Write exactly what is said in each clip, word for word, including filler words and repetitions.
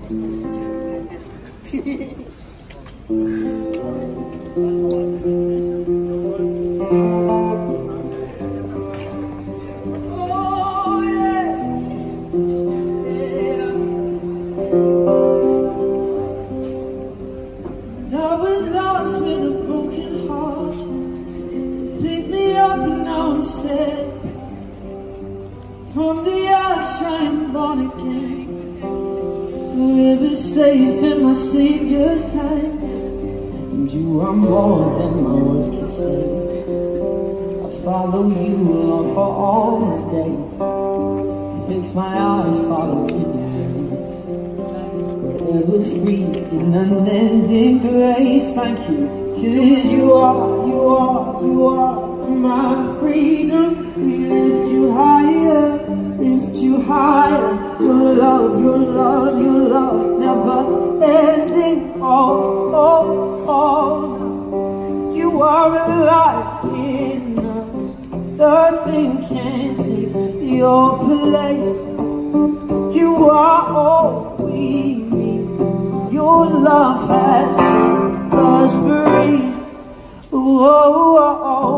From the ash I am born again, forever safe in my Savior's hands. And you are more than my words can say. I follow you, Lord, for all the days. Fix my eyes, follow in your ways. Forever free in unending grace. Thank you, 'cause you are, you are, you are my freedom. We lift you higher, lift you higher. Your love, your love, your love, never ending. Oh, oh, oh. You are alive in us. Nothing can take your place. You are all we need. Your love has set us free. Oh, oh, oh.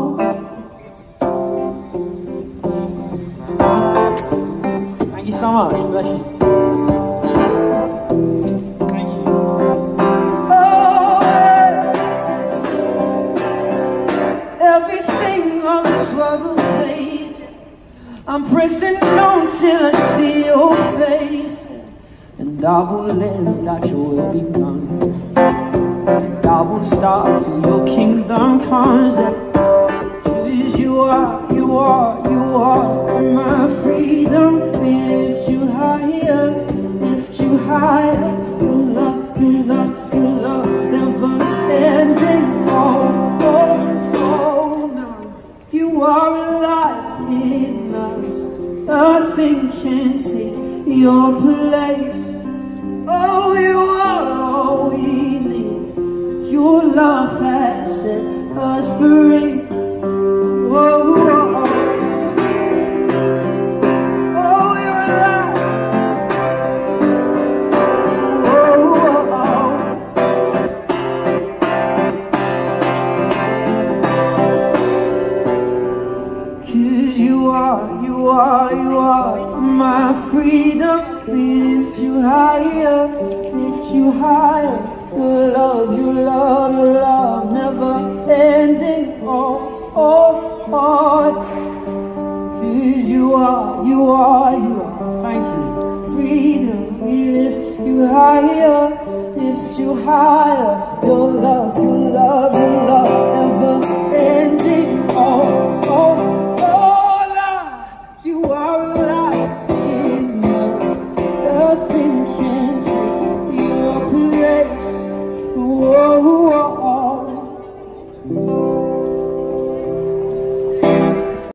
Thank you so much. Bless you. Thank you. Oh, everything on this world will fade. I'm pressing on till I see your face, and I will live that your will be done. And I won't stop till your kingdom comes. Cause you are, you are, you are my freedom. We lift you higher, lift you higher. Your love, your love, your love, never ending. Oh, oh, oh, no. You are alive in us. Nothing can take your place. Oh, you are all we need. Your love has set us free. Whoa, whoa. Oh, you're alive. Whoa, whoa. Cause you are, you are, you are my freedom. We lift you higher, lift you higher. Your love, your love, your love, never ending. Oh, oh, oh. Cause you are, you are, you are. Thank you. Freedom, we lift you higher, lift you higher. Your love, your